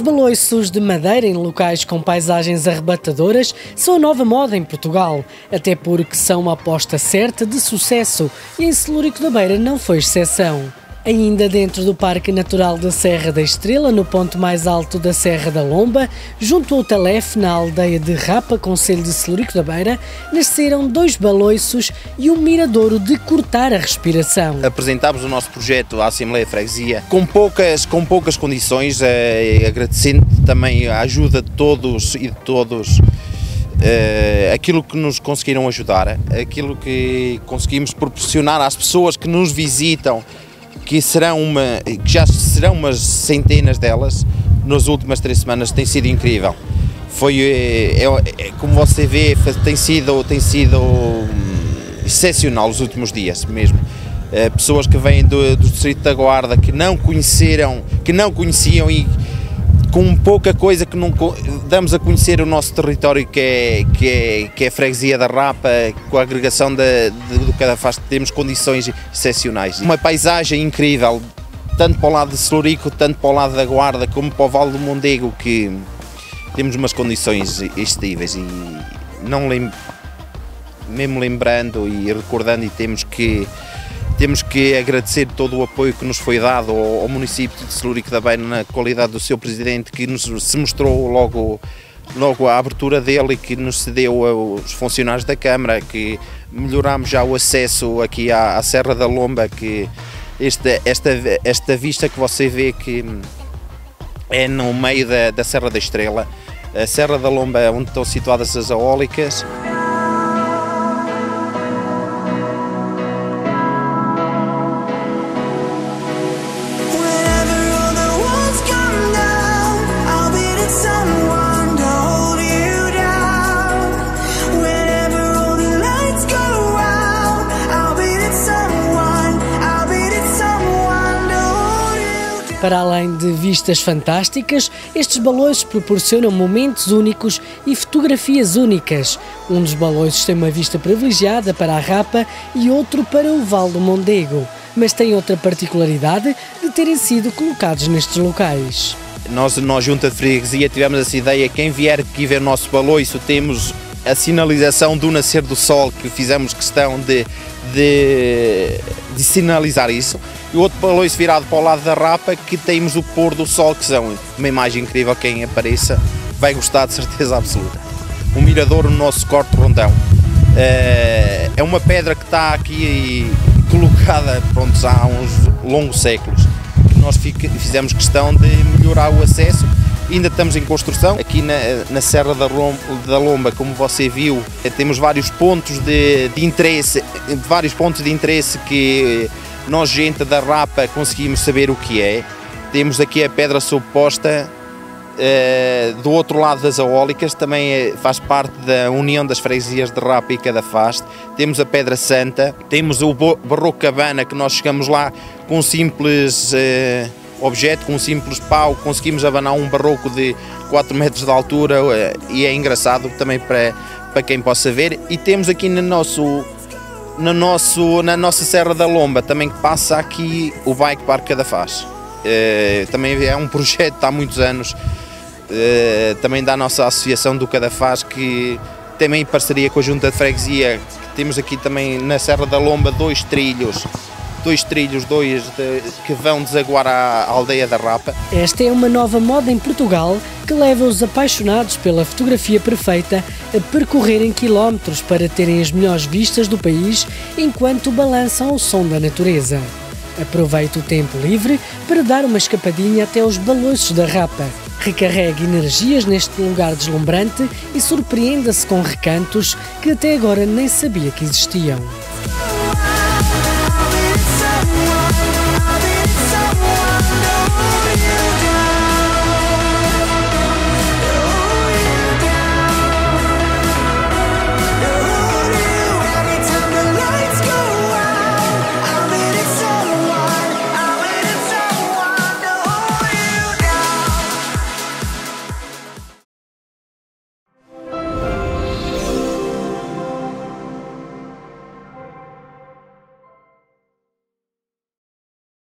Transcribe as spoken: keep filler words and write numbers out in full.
baloiços de madeira em locais com paisagens arrebatadoras são a nova moda em Portugal, até porque são uma aposta certa de sucesso e em Celúrico da Beira não foi exceção. Ainda dentro do Parque Natural da Serra da Estrela, no ponto mais alto da Serra da Lomba, junto ao Talef, na aldeia de Rapa, concelho de Celúrico da Beira, nasceram dois baloiços e um miradouro de cortar a respiração. Apresentámos o nosso projeto à Assembleia de Freguesia com poucas, com poucas condições, eh, agradecendo também a ajuda de todos e de todos, eh, aquilo que nos conseguiram ajudar, aquilo que conseguimos proporcionar às pessoas que nos visitam, que serão uma, que já serão umas centenas delas, nas últimas três semanas, tem sido incrível. Foi, é, é, como você vê, tem sido, tem sido excepcional os últimos dias mesmo. É, pessoas que vêm do, do Distrito da Guarda, que não conheceram, que não conheciam e com pouca coisa que não damos a conhecer o nosso território, que é, que é, que é a freguesia da Rapa, com a agregação da, de, do Cadafaz, temos condições excepcionais. Uma paisagem incrível, tanto para o lado de Celúrico, tanto para o lado da Guarda, como para o Vale do Mondego, que temos umas condições excessivas e não lem, mesmo lembrando e recordando, e temos que Temos que agradecer todo o apoio que nos foi dado ao, ao município de Celúrico da Beira na qualidade do seu presidente, que nos, se mostrou logo, logo a abertura dele e que nos cedeu aos funcionários da Câmara, que melhorámos já o acesso aqui à, à Serra da Lomba, que esta, esta, esta vista que você vê que é no meio da, da Serra da Estrela, a Serra da Lomba é onde estão situadas as eólicas. Para além de vistas fantásticas, estes baloiços proporcionam momentos únicos e fotografias únicas. Um dos baloiços tem uma vista privilegiada para a Rapa e outro para o Vale do Mondego, mas tem outra particularidade de terem sido colocados nestes locais. Nós, nós junto de freguesia, tivemos essa ideia, quem vier aqui ver o nosso baloiço, temos a sinalização do nascer do sol, que fizemos questão de, de, de sinalizar isso. E o outro baloiço virado para o lado da Rapa, que temos o pôr do sol, que são uma imagem incrível, quem apareça vai gostar de certeza absoluta. O miradouro no nosso corte rondão. É uma pedra que está aqui colocada, pronto, há uns longos séculos. Nós fizemos questão de melhorar o acesso. Ainda estamos em construção, aqui na, na Serra da Lomba, da Lomba, como você viu, temos vários pontos de, de interesse, vários pontos de interesse que nós, gente da Rapa, conseguimos saber o que é. Temos aqui a pedra subposta, uh, do outro lado das eólicas, também é, faz parte da União das Freguesias de Rapa e Cadafaz. Temos a Pedra Santa, temos o Barroco Cabana, que nós chegamos lá com um simples uh, objeto, com um simples pau, conseguimos abanar um barroco de quatro metros de altura, uh, e é engraçado também para, para quem possa ver. E temos aqui no nosso... No nosso, na nossa Serra da Lomba também passa aqui o Bike Park Cadafaz. Uh, também é um projeto há muitos anos, uh, também da nossa associação do Cadafaz, que também em parceria com a Junta de Freguesia, que temos aqui também na Serra da Lomba dois trilhos, dois trilhos dois de, que vão desaguar à aldeia da Rapa. Esta é uma nova moda em Portugal que leva os apaixonados pela fotografia perfeita a percorrerem quilómetros para terem as melhores vistas do país enquanto balançam ao som da natureza. Aproveite o tempo livre para dar uma escapadinha até aos baloiços da Rapa. Recarregue energias neste lugar deslumbrante e surpreenda-se com recantos que até agora nem sabia que existiam.